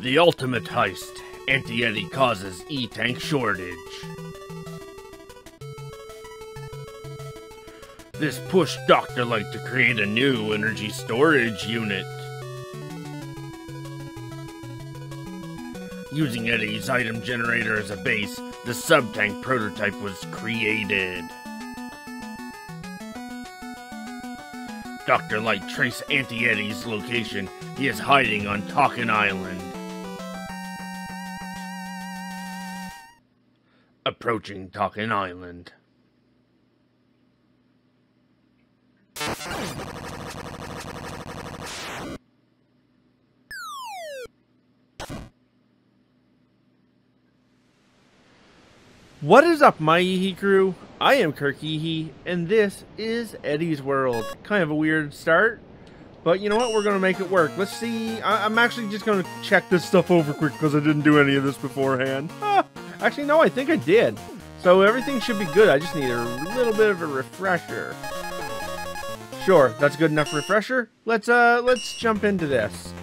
The ultimate heist. Auntie Eddie causes E-Tank shortage. This pushed Dr. Light to create a new energy storage unit. Using Eddie's item generator as a base, the sub-tank prototype was created. Dr. Light traced Auntie Eddie's location. He is hiding on Talkin' Island. Approaching Talkin' Island. What is up, my Eehee crew? I am Kirk Eehee, and this is Eddie's World. Kind of a weird start, but you know what? We're going to make it work. Let's see. I'm actually just going to check this stuff over quick because I didn't do any of this beforehand. Actually, no, I think I did. So everything should be good. I just need a little bit of a refresher. Sure, that's good enough refresher. Let's jump into this.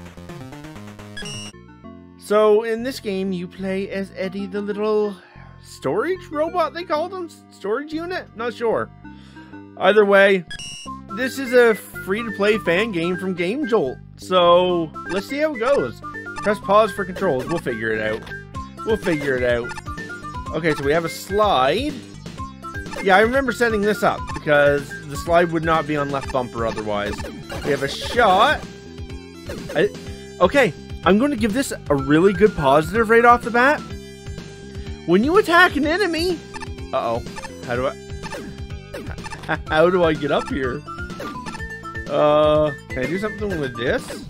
So in this game, you play as Eddie, the little storage robot, they called him? Storage unit? Not sure. Either way, this is a free-to-play fan game from Game Jolt. So, let's see how it goes. Press pause for controls. We'll figure it out. We'll figure it out. Okay, so we have a slide. Yeah, I remember setting this up because the slide would not be on left bumper otherwise. We have a shot. Okay, I'm going to give this a really good positive right off the bat. When you attack an enemy... Uh-oh. How do I get up here? Can I do something with this?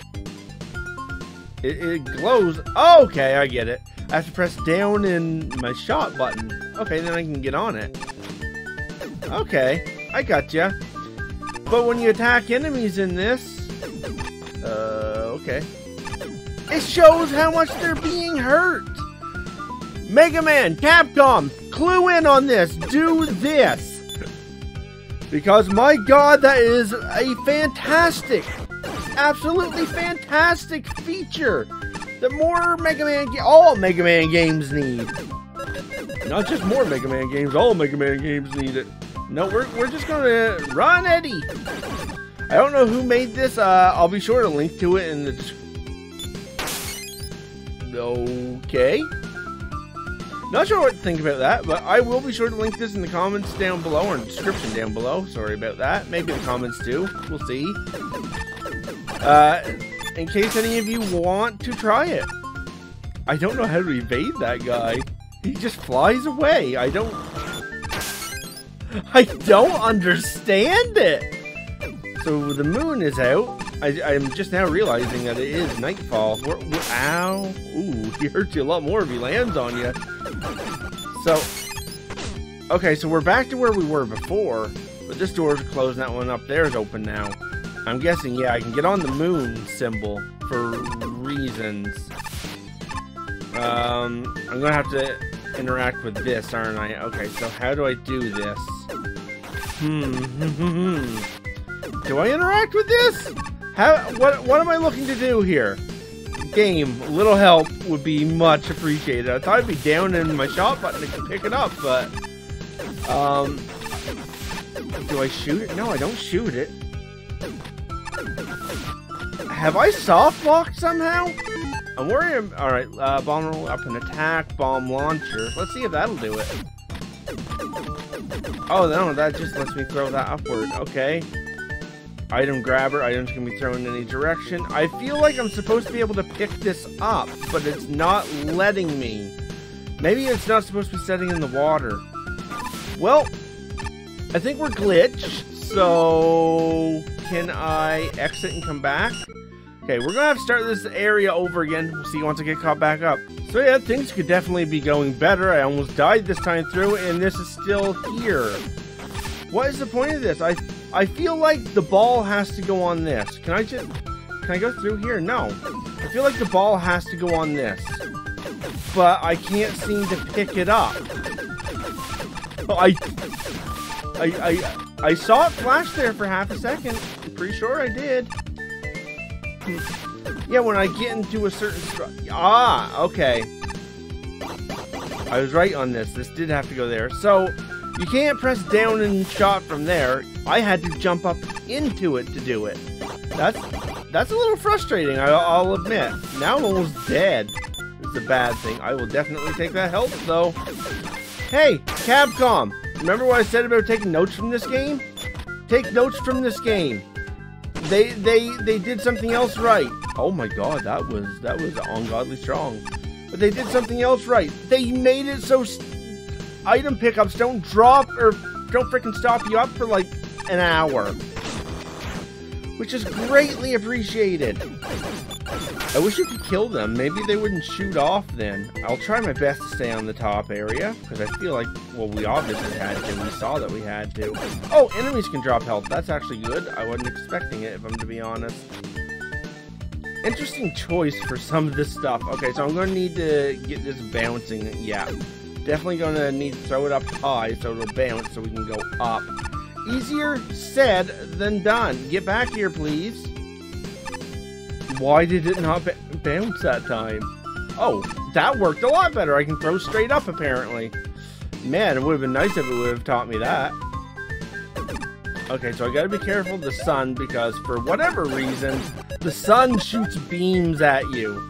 It glows. Oh, okay, I get it. I have to press down in my shot button. Okay, then I can get on it. Okay, I gotcha. But when you attack enemies in this... okay. It shows how much they're being hurt! Mega Man, Capcom, clue in on this. Do this. Because, my God, that is a fantastic, absolutely fantastic feature that more Mega Man, all Mega Man games need. Not just more Mega Man games, all Mega Man games need it. No, we're just gonna run Eddie. I don't know who made this. I'll be sure to link to it in the description. Okay. Not sure what to think about that, but I will be sure to link this in the comments down below, or in the description down below. Sorry about that. Maybe the comments too. We'll see. In case any of you want to try it. I don't know how to evade that guy. He just flies away. I don't understand it. So the moon is out. I'm just now realizing that it is nightfall. Ow. Ooh, he hurts you a lot more if he lands on you. So, okay, so we're back to where we were before, but this door is closed and that one up there is open now. I'm guessing, yeah, I can get on the moon symbol for reasons. I'm gonna have to interact with this, aren't I? Okay, so how do I do this? Do I interact with this? What am I looking to do here? Game, a little help would be much appreciated. I thought I'd be down in my shot button to pick it up, but do I shoot it? No, I don't shoot it. Have I soft locked somehow? I'm worried. All right, bomb roll up and attack, bomb launcher. Let's see if that'll do it. Oh no, that just lets me throw that upward. Okay. Item grabber, items can be thrown in any direction. I feel like I'm supposed to be able to pick this up, but it's not letting me. Maybe it's not supposed to be setting in the water. Well, I think we're glitched, so can I exit and come back? Okay, we're gonna have to start this area over again. We'll see once I get caught back up. So yeah, things could definitely be going better. I almost died this time through, and this is still here. What is the point of this? I feel like the ball has to go on this. Can I go through here? No. I feel like the ball has to go on this. But I can't seem to pick it up. I saw it flash there for half a second. I'm pretty sure I did. Yeah, when I get into a certain... okay. I was right on this. This did have to go there. So, you can't press down and shot from there. I had to jump up into it to do it. That's a little frustrating, I'll admit. Now I'm almost dead. It's a bad thing. I will definitely take that health, though. Hey, Capcom! Remember what I said about taking notes from this game? Take notes from this game. They did something else right. Oh my god, that was ungodly strong. But they did something else right. They made it so item pickups don't drop or don't freaking stop you up for like an hour. Which is greatly appreciated. I wish you could kill them. Maybe they wouldn't shoot off then. I'll try my best to stay on the top area, because I feel like, well, we obviously had to. We saw that we had to. Oh, enemies can drop health. That's actually good. I wasn't expecting it, if I'm to be honest. Interesting choice for some of this stuff. Okay, so I'm going to need to get this bouncing. Yeah, definitely going to need to throw it up high so it'll bounce so we can go up. Easier said than done. Get back here, please. Why did it not bounce that time? Oh, that worked a lot better. I can throw straight up, apparently. Man, it would have been nice if it would have taught me that. Okay, so I gotta be careful of the sun, because for whatever reason, the sun shoots beams at you.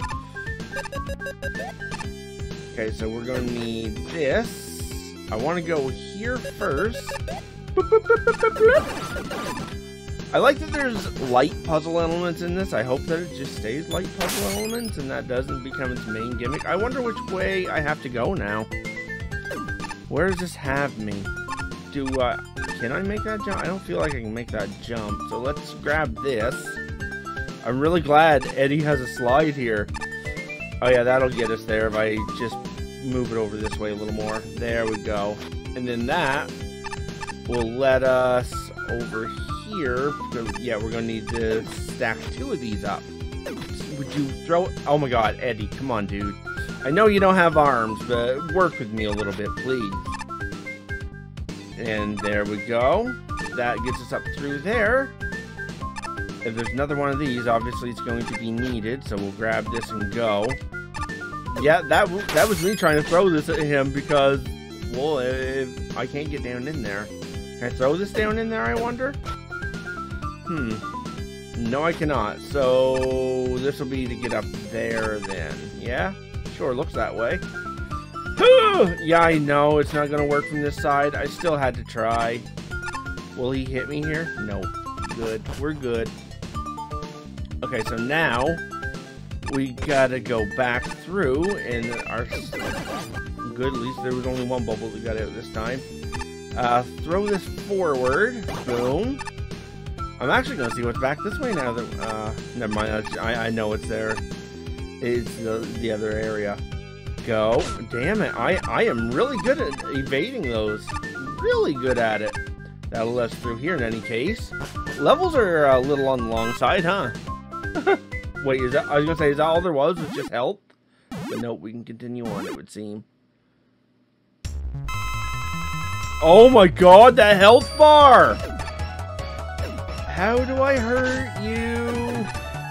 Okay, so we're gonna need this. I want to go here first. I like that there's light puzzle elements in this. I hope that it just stays light puzzle elements and that doesn't become its main gimmick. I wonder which way I have to go now. Where does this have me? Can I make that jump? I don't feel like I can make that jump. So let's grab this. I'm really glad Eddie has a slide here. Oh yeah, that'll get us there if I just move it over this way a little more. There we go. And then that will let us over here. Yeah, we're gonna need to stack 2 of these up. Would you throw it? Oh my god, Eddie, come on, dude. I know you don't have arms, but work with me a little bit, please. And there we go. That gets us up through there. If there's another one of these, obviously it's going to be needed, so we'll grab this and go. Yeah, that was me trying to throw this at him because, well, if I can't get down in there. Can I throw this down in there, I wonder? No, I cannot. So this will be to get up there then. Yeah? Sure, looks that way. Yeah, I know it's not going to work from this side. I still had to try. Will he hit me here? No. Good. We're good. Okay, so now we got to go back through and our... Good, at least there was only one bubble we got out this time. Throw this forward. Boom. I'm actually going to see what's back this way now that... never mind. I know it's there. It's the other area. Go. Damn it. I am really good at evading those. Really good at it. That'll let us through here in any case. Levels are a little on the long side, huh? Wait, is that... I was going to say, is that all there was just health? But no, we can continue on, it would seem. Oh my god, that health bar! How do I hurt you?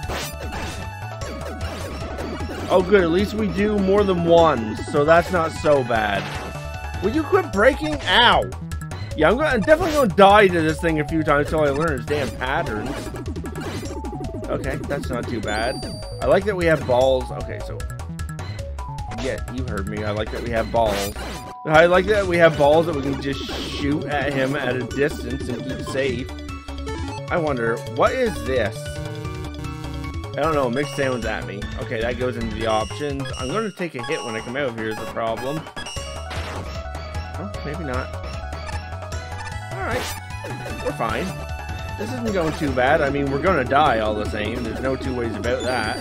Oh good, at least we do more than one, so that's not so bad. Will you quit breaking? Ow! Yeah, I'm definitely gonna die to this thing a few times until I learn its damn patterns. Okay, that's not too bad. I like that we have balls. Okay, so... Yeah, you heard me. I like that we have balls. I like that we have balls that we can just shoot at him at a distance and keep safe. I wonder, what is this? I don't know, mixed sounds at me. Okay, that goes into the options. I'm going to take a hit when I come out of here is the problem. Oh, maybe not. Alright, we're fine. This isn't going too bad. I mean, we're going to die all the same. There's no two ways about that.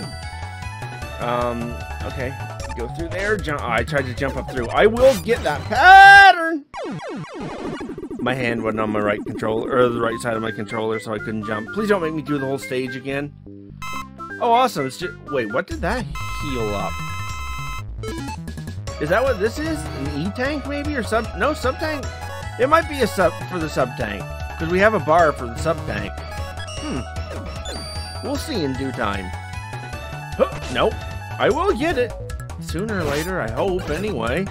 Okay. Go through there. Jump. Oh, I tried to jump up through. I will get that pattern. My hand wasn't on my right controller, or the right side of my controller, so I couldn't jump. Please don't make me do the whole stage again. Oh, awesome. It's just... Wait, what did that heal up? Is that what this is? An E-tank, maybe? Or sub... No, sub-tank? It might be a sub for the sub-tank. Because we have a bar for the sub-tank. We'll see in due time. Nope. I will get it. Sooner or later, I hope, anyway.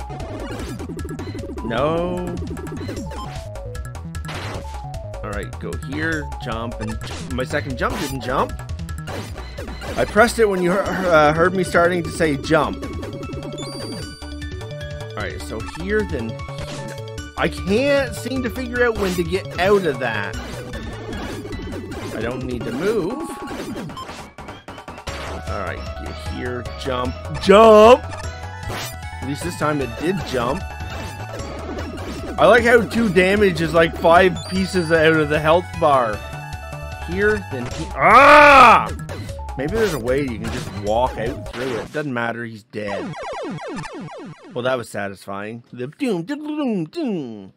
No. Alright, go here, jump, and my second jump didn't jump. I pressed it when you heard me starting to say jump. Alright, so here, then... I can't seem to figure out when to get out of that. I don't need to move. Alright, get here, jump, jump! At least this time it did jump. I like how 2 damage is like 5 pieces out of the health bar. Here, then here. Ah! Maybe there's a way you can just walk out through it. Doesn't matter, he's dead. Well, that was satisfying. The doom, doom, doom.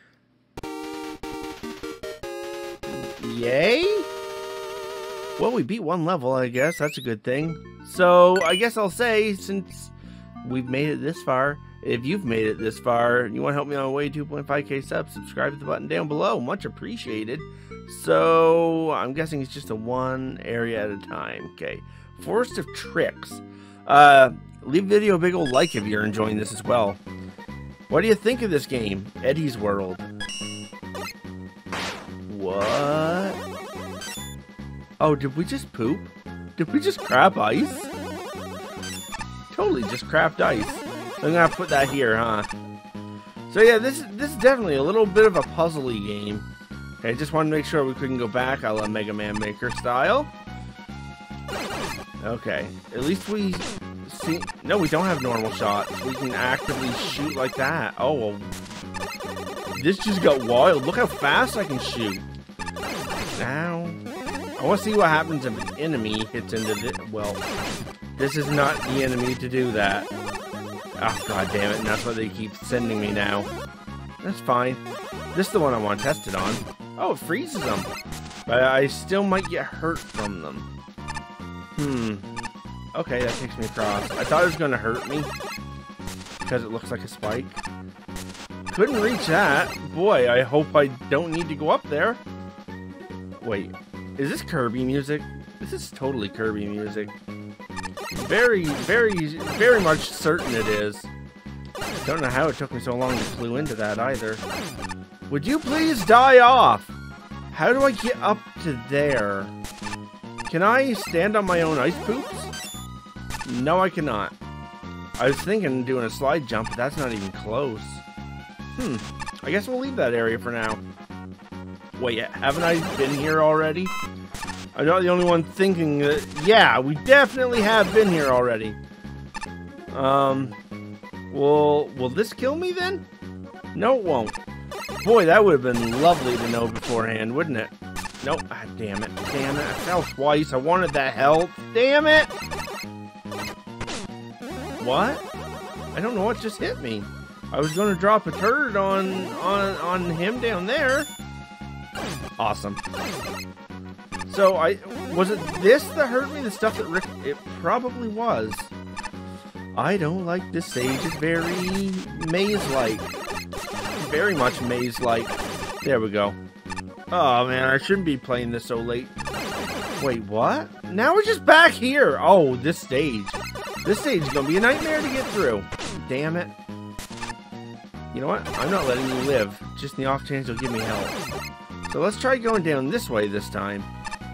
Yay? Well, we beat 1 level, I guess. That's a good thing. So, I guess I'll say, since we've made it this far, if you've made it this far and you want to help me on my way to 2.5k subs, subscribe to the button down below. Much appreciated. So, I'm guessing it's just a 1 area at a time. Okay. Forest of Tricks. Leave the video a big old like if you're enjoying this as well. What do you think of this game? Eddie's World. What? Oh, did we just poop? Did we just crap ice? Totally just crapped ice. So I'm gonna put that here, huh? So yeah, this is definitely a little bit of a puzzly game. Okay, I just wanted to make sure we couldn't go back a la Mega Man Maker style. Okay, at least we see... No, we don't have normal shots. We can actively shoot like that. Oh, well... This just got wild. Look how fast I can shoot. Now... I want to see what happens if an enemy hits into this. Well, this is not the enemy to do that. Oh, god damn it. And that's what they keep sending me now. That's fine. This is the one I want tested on. Oh, it freezes them. But I still might get hurt from them. Okay, that takes me across. I thought it was going to hurt me. Because it looks like a spike. Couldn't reach that. Boy, I hope I don't need to go up there. Wait. Is this Kirby music? This is totally Kirby music. Very, very, very much certain it is. Don't know how it took me so long to clue into that either. Would you please die off? How do I get up to there? Can I stand on my own ice poops? No, I cannot. I was thinking of doing a slide jump, but that's not even close. I guess we'll leave that area for now. Wait, haven't I been here already? I'm not the only one thinking that... Yeah, we definitely have been here already. Will this kill me then? No, it won't. Boy, that would have been lovely to know beforehand, wouldn't it? Nope. Ah, damn it. Damn it. I fell twice. I wanted that health. Damn it! What? I don't know what just hit me. I was going to drop a turd on him down there. Awesome. So, was it this that hurt me? The stuff that Rick... It probably was. I don't like this stage. It's very maze-like. Very much maze-like. There we go. Oh, man, I shouldn't be playing this so late. Wait, what? Now we're just back here. Oh, this stage. This stage is going to be a nightmare to get through. Damn it. You know what? I'm not letting you live. Just in the off chance you'll give me help. So let's try going down this way this time.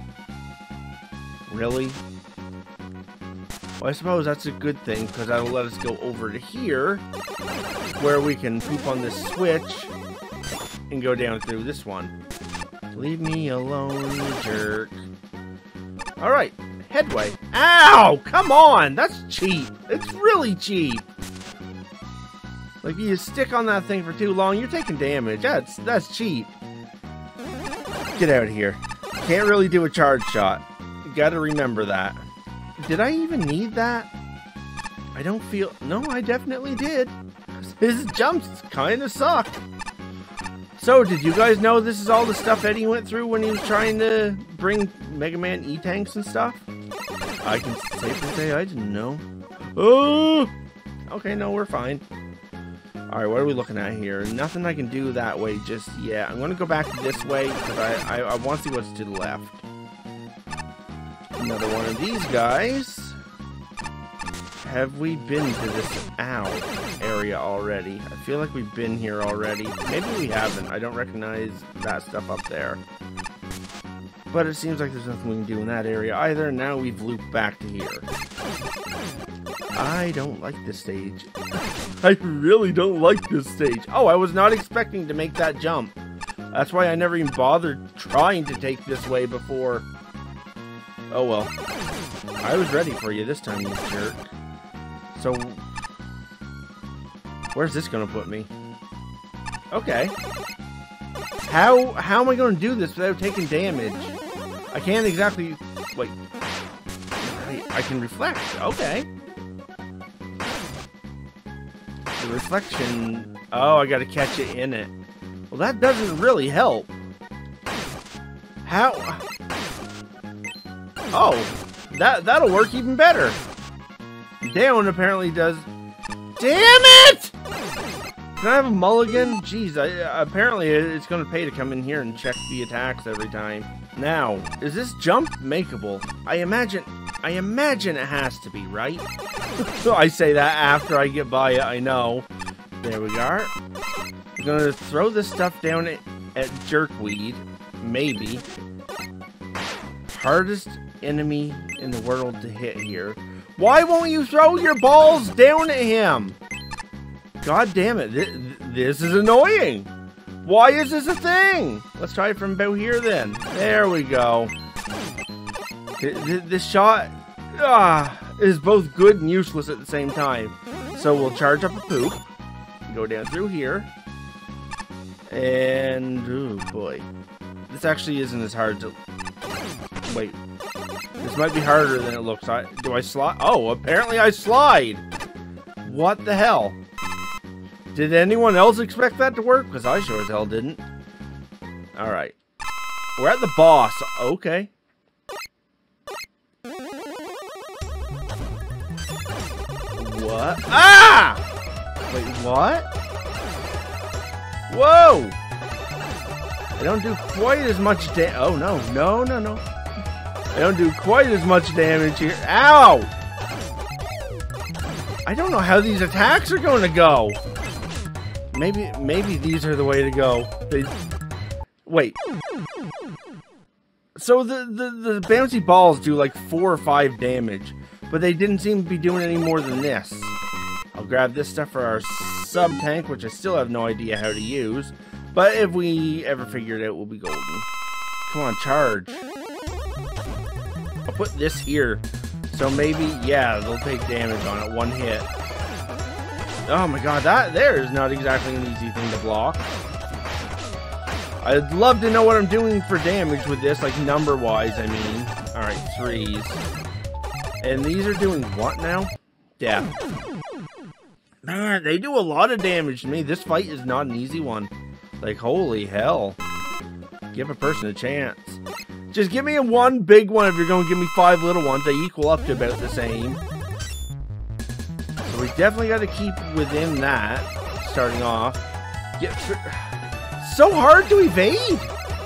Really? Well, I suppose that's a good thing, because that'll let us go over to here, where we can poop on this switch, and go down through this one. Leave me alone, you jerk. Alright, headway. Ow! Come on! That's cheap. It's really cheap. Like, if you stick on that thing for too long, you're taking damage. That's cheap. Get out of here. Can't really do a charge shot. You gotta remember that. Did I even need that? I don't feel... No, I definitely did. His jumps kind of suck. So, did you guys know this is all the stuff Eddie went through when he was trying to bring Mega Man E-Tanks and stuff? I can safely say I didn't know. Oh! Okay, no, we're fine. Alright, what are we looking at here? Nothing I can do that way just yet. I'm going to go back this way because I want to see what's to the left. Another one of these guys. have we been to this area already? I feel like we've been here already. Maybe we haven't. I don't recognize that stuff up there. But it seems like there's nothing we can do in that area either. Now we've looped back to here. I don't like this stage. I really don't like this stage. Oh, I was not expecting to make that jump. That's why I never even bothered trying to take this way before. Oh well. I was ready for you this time, you jerk. So, where's this gonna put me? Okay. How am I gonna do this without taking damage? I can't exactly... Wait. I can reflect. Okay. The reflection... Oh, I gotta catch it in it. Well, that doesn't really help. How... Oh, that'll work even better. Down apparently does... Damn it! Can I have a mulligan? Jeez, apparently it's going to pay to come in here and check the attacks every time. Now, is this jump makeable? I imagine it has to be, right? So I say that after I get by it, I know. There we are. I'm going to throw this stuff down at Jerkweed. Maybe. Hardest enemy in the world to hit here. Why won't you throw your balls down at him? God damn it. This is annoying. Why is this a thing? Let's try it from about here then. There we go. This shot is both good and useless at the same time. So we'll charge up a poop. Go down through here. And, oh boy. This actually isn't as hard to... Wait. This might be harder than it looks. Do I slide? Oh, apparently I slide. What the hell? Did anyone else expect that to work? Because I sure as hell didn't. Alright. We're at the boss. Okay. What? Ah! Wait, what? Whoa! I don't do quite as much damage. Oh, no. No, no, no. I don't do quite as much damage here. Ow! I don't know how these attacks are going to go. Maybe these are the way to go. Wait. So the bouncy balls do like 4 or 5 damage, but they didn't seem to be doing any more than this. I'll grab this stuff for our sub tank, which I still have no idea how to use. But if we ever figure it out, we'll be golden. Come on, charge. I'll put this here. So maybe, yeah, they'll take damage on it. 1 hit. Oh my god, that there is not exactly an easy thing to block. I'd love to know what I'm doing for damage with this, like number-wise, I mean. Alright, 3s. And these are doing what now? Death. Man, they do a lot of damage to me. This fight is not an easy one. Like, holy hell. Give a person a chance. Just give me a 1 big one if you're going to give me 5 little ones. They equal up to about the same. So we definitely got to keep within that, starting off. So hard to evade!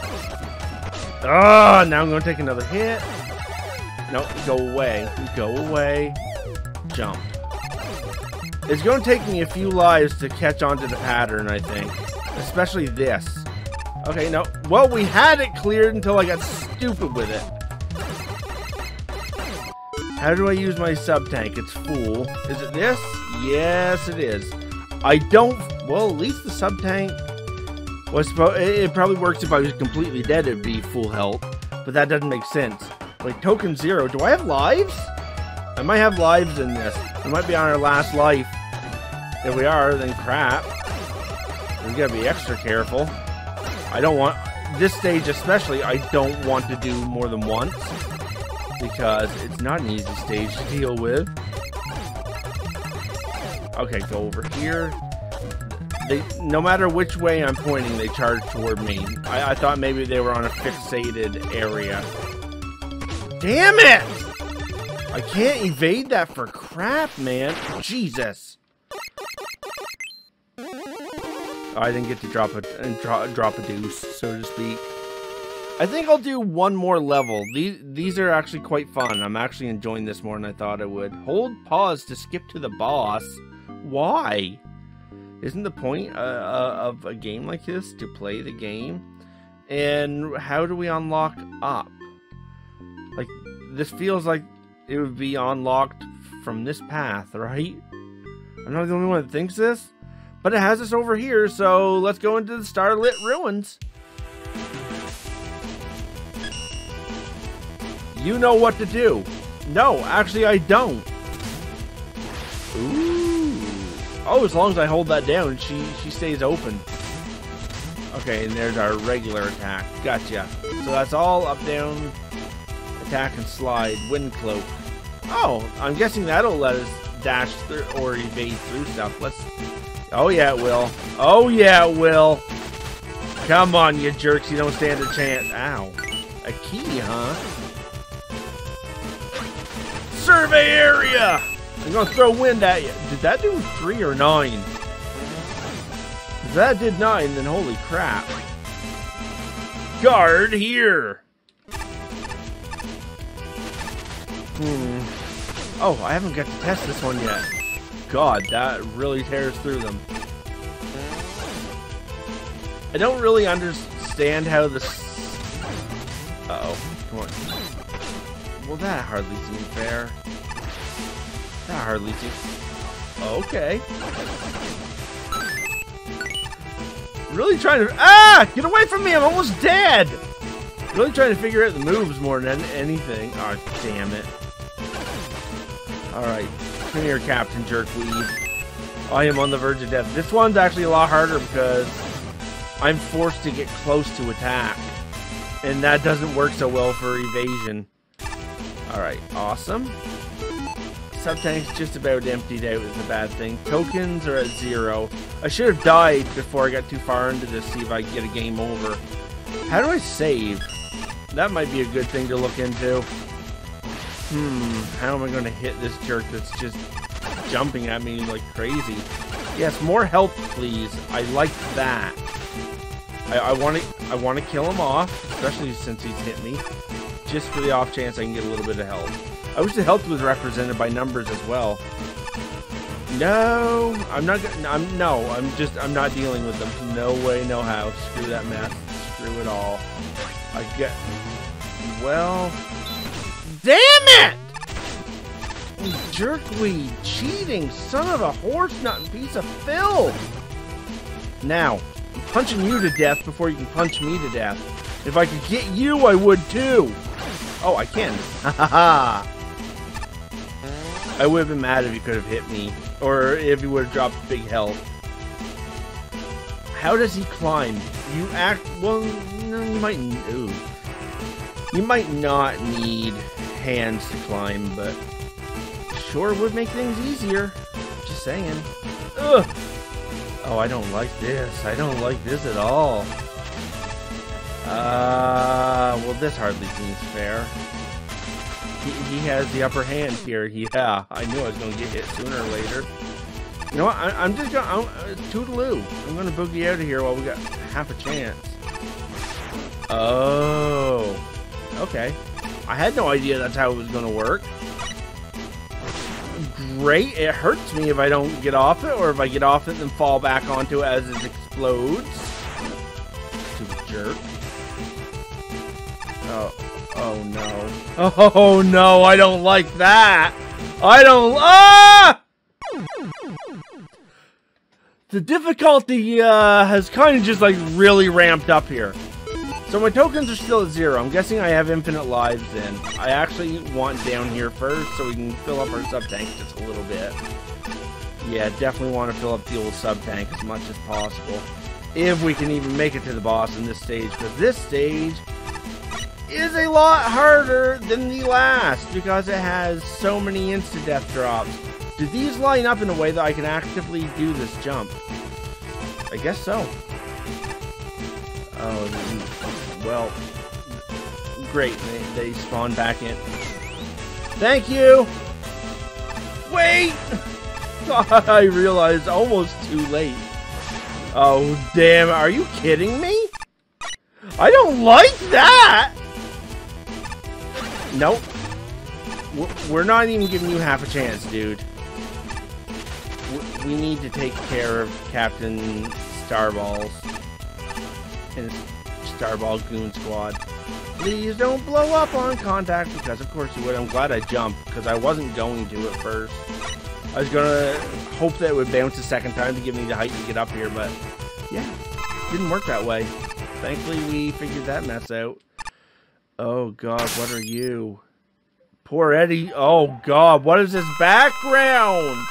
Ah, now I'm going to take another hit. No, go away. Go away. Jump. It's going to take me a few lives to catch on to the pattern, I think. Especially this. Okay, no. Well, we had it cleared until I got stupid with it. How do I use my sub-tank? It's full. Is it this? Yes, it is. I don't... Well, at least the sub-tank... was it probably works if I was completely dead, it'd be full health. But that doesn't make sense. Like, token 0. Do I have lives? I might have lives in this. We might be on our last life. If we are, then crap. We gotta be extra careful. I don't want... This stage especially, I don't want to do more than once. Because it's not an easy stage to deal with. Okay, go over here. No matter which way I'm pointing, they charge toward me. I thought maybe they were on a fixated area. Damn it! I can't evade that for crap, man. Jesus. I didn't get to drop a deuce, so to speak. I think I'll do one more level. These are actually quite fun. I'm actually enjoying this more than I thought I would. Hold pause to skip to the boss. Why? Isn't the point of a game like this to play the game? And how do we unlock up? Like, this feels like it would be unlocked from this path, right? I'm not the only one that thinks this, but it has us over here, so let's go into the Starlit Ruins. You know what to do. No, actually I don't. Ooh. Oh, as long as I hold that down, she stays open. Okay, and there's our regular attack. Gotcha. So that's all up, down, attack, and slide. Wind cloak. Oh, I'm guessing that'll let us dash through or evade through stuff. Let's. Oh yeah, it will. Oh yeah, it will. Come on, you jerks! You don't stand a chance. Ow. A key, huh? Survey area. I'm gonna throw wind at you. Did that do 3 or 9? If that did 9, then holy crap. Guard here. Oh, I haven't got to test this one yet. God, that really tears through them. I don't really understand how this... Uh-oh. Come on. Well, that hardly seems fair. That hardly seems... Okay. Really trying to... Ah! Get away from me! I'm almost dead! Really trying to figure out the moves more than anything. Oh, damn it. Alright. Come here, Captain Jerkweed. I am on the verge of death. This one's actually a lot harder because I'm forced to get close to attack. And that doesn't work so well for evasion. Alright, awesome. Sub-tank's just about emptied out is a bad thing. Tokens are at 0. I should have died before I got too far into this, see if I can get a game over. How do I save? That might be a good thing to look into. How am I going to hit this jerk that's just jumping at me like crazy? Yes, more health, please. I like that. I want to kill him off, especially since he's hit me, just for the off chance I can get a little bit of health. I wish the health was represented by numbers as well. No, I'm not. I'm not dealing with them. No way, no how. Screw that mess. Screw it all. I get. Well, damn it! Jerkweed, cheating son of a horse nut piece of filth. Now, I'm punching you to death before you can punch me to death. If I could get you, I would too. Oh, I can. Ha ha ha. I would have been mad if you could have hit me, or if you would have dropped big health. How does he climb? You act well. No, you might. Ooh, you might not need hands to climb, but sure would make things easier. Just saying. Ugh. Oh, I don't like this. I don't like this at all. Well, this hardly seems fair. He has the upper hand here. Yeah, I knew I was going to get hit sooner or later. You know what? I'm just going to... Toodaloo. I'm going to boogie out of here while we got half a chance. Oh. Okay. I had no idea that's how it was going to work. Great. It hurts me if I don't get off it, or if I get off it and fall back onto it as it explodes. Stupid jerk. Oh no. Oh no, I don't like that. I don't. Ah! The difficulty has kind of just like really ramped up here. So my tokens are still at 0. I'm guessing I have infinite lives in. I actually want down here first so we can fill up our sub-tank just a little bit. Yeah, definitely want to fill up the old sub-tank as much as possible. If we can even make it to the boss in this stage. Because this stage is a lot harder than the last because it has so many insta-death drops. Do these line up in a way that I can actively do this jump? I guess so. Oh, well, great. They spawn back in. Thank you! Wait! I realized almost too late. Oh, damn. Are you kidding me? I don't like that! Nope. We're not even giving you half a chance, dude. We need to take care of Captain Starballs and his Starball Goon Squad. Please don't blow up on contact, because of course you would. I'm glad I jumped, because I wasn't going to at first. I was gonna hope that it would bounce a second time to give me the height to get up here, but yeah, didn't work that way. Thankfully, we figured that mess out. Oh god, what are you? Poor Eddie. Oh god, what is this background?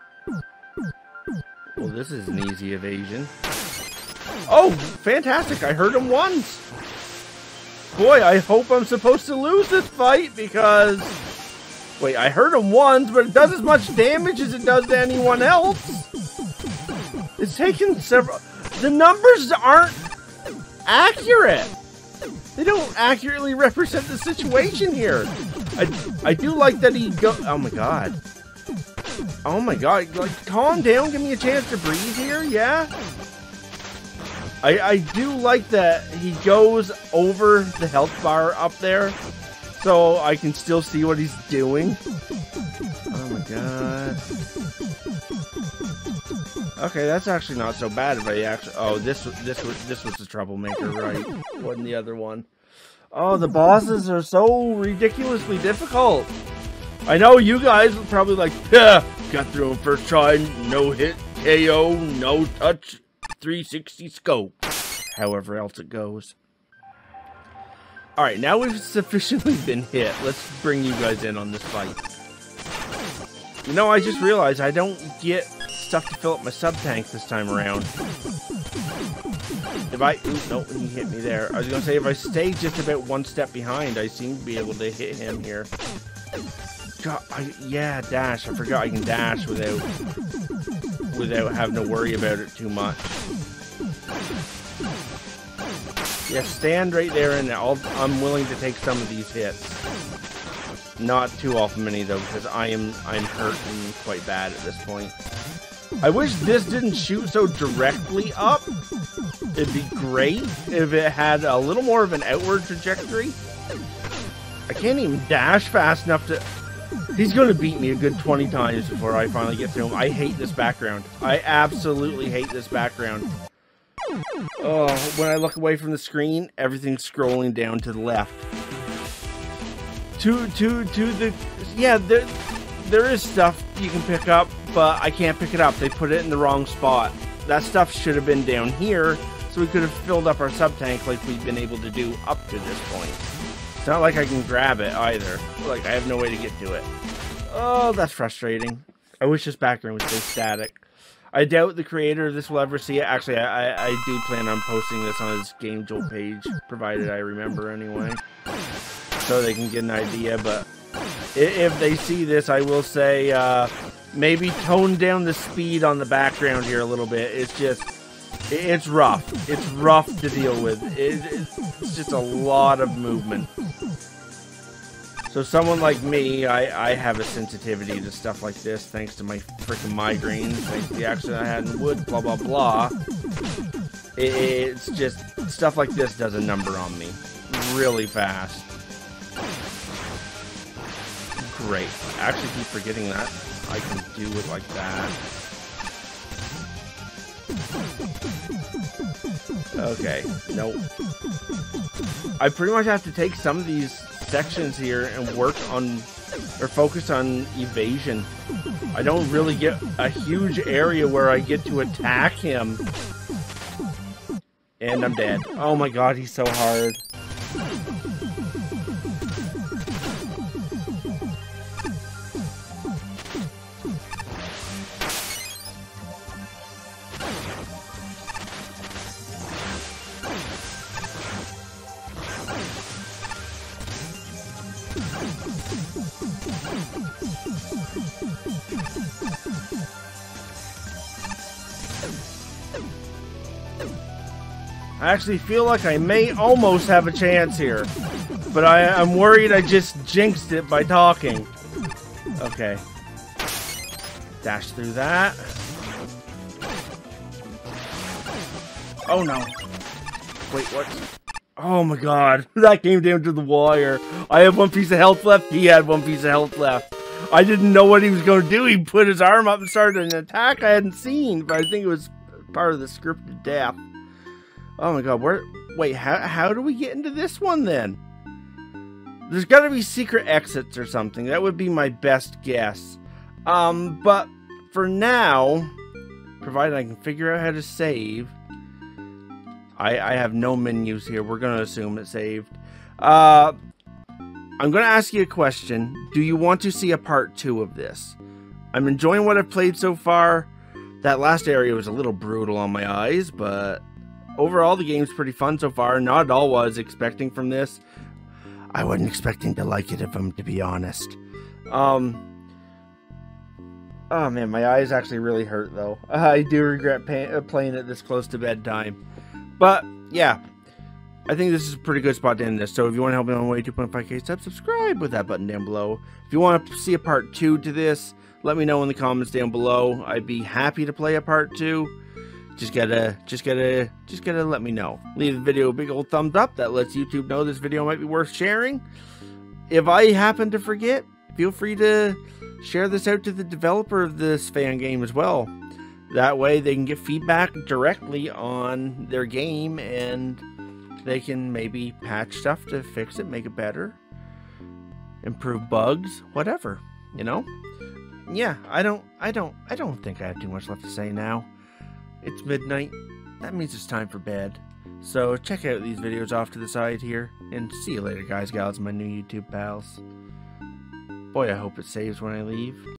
Well, this is an easy evasion. Oh, fantastic. I heard him once. Boy, I hope I'm supposed to lose this fight because... Wait, I heard him once, but it does as much damage as it does to anyone else. It's taken several... The numbers aren't accurate. They don't accurately represent the situation here. I do like that he go... Oh my god. Oh my god. Like, calm down. Give me a chance to breathe here. Yeah? I do like that he goes over the health bar up there so I can still see what he's doing. Oh my god. Okay, that's actually not so bad if I actually... Oh, this was the troublemaker, right? Wasn't the other one. Oh, the bosses are so ridiculously difficult. I know you guys were probably like, yeah, got through him first try, no hit, KO, no touch, 360 scope. However else it goes. Alright, now we've sufficiently been hit. Let's bring you guys in on this fight. You know, I just realized I don't get stuff to fill up my sub-tank this time around. If I... Ooh, nope, he hit me there. I was going to say, if I stay just about one step behind, I seem to be able to hit him here. God, yeah, dash. I forgot I can dash without having to worry about it too much. Yeah, stand right there and I'm willing to take some of these hits. Not too often many though, because I'm hurting quite bad at this point. I wish this didn't shoot so directly up. It'd be great if it had a little more of an outward trajectory. I can't even dash fast enough to... He's going to beat me a good 20 times before I finally get through him. I hate this background. I absolutely hate this background. Oh, when I look away from the screen, everything's scrolling down to the left. Yeah, there is stuff you can pick up, but I can't pick it up. They put it in the wrong spot. That stuff should have been down here, so we could have filled up our sub-tank like we've been able to do up to this point. It's not like I can grab it either. Like, I have no way to get to it. Oh, that's frustrating. I wish this background would stay static. I doubt the creator of this will ever see it. Actually, I do plan on posting this on his Game Jolt page, provided I remember anyway. So they can get an idea, but if they see this, I will say, maybe tone down the speed on the background here a little bit. It's just... It's rough. It's rough to deal with. It's just a lot of movement. So someone like me, I have a sensitivity to stuff like this, thanks to my freaking migraines, thanks to the accident I had in Wood, blah, blah, blah. It's just, stuff like this does a number on me. Really fast. Great. I actually keep forgetting that I can do it like that. Okay, nope. I pretty much have to take some of these sections here and work on, or focus on evasion. I don't really get a huge area where I get to attack him. And I'm dead. Oh my god, he's so hard. I actually feel like I may almost have a chance here, but I'm worried I just jinxed it by talking. Okay. Dash through that. Oh no. Wait, what? Oh my god, that came down to the wire. I have one piece of health left, he had one piece of health left. I didn't know what he was going to do. He put his arm up and started an attack I hadn't seen, but I think it was part of the scripted death. Oh my god, wait, how do we get into this one then? There's got to be secret exits or something. That would be my best guess. But for now, provided I can figure out how to save, I have no menus here. We're going to assume it's saved. I'm going to ask you a question. Do you want to see a part 2 of this? I'm enjoying what I've played so far. That last area was a little brutal on my eyes, but overall the game's pretty fun so far. Not at all what I was expecting from this. I wasn't expecting to like it, if I'm to be honest. Oh man, my eyes actually really hurt though. I do regret playing it this close to bedtime. But, yeah, I think this is a pretty good spot to end this. So if you want to help me on my way to 2.5k subs, subscribe with that button down below. If you want to see a part 2 to this, let me know in the comments down below. I'd be happy to play a part 2. Just gotta let me know. Leave the video a big old thumbs up. That lets YouTube know this video might be worth sharing. If I happen to forget, feel free to share this out to the developer of this fan game as well. That way they can get feedback directly on their game and they can maybe patch stuff to fix it, make it better, improve bugs, whatever, you know? Yeah, I don't think I have too much left to say now. It's midnight. That means it's time for bed. So check out these videos off to the side here and see you later guys, gals, and my new YouTube pals. Boy, I hope it saves when I leave.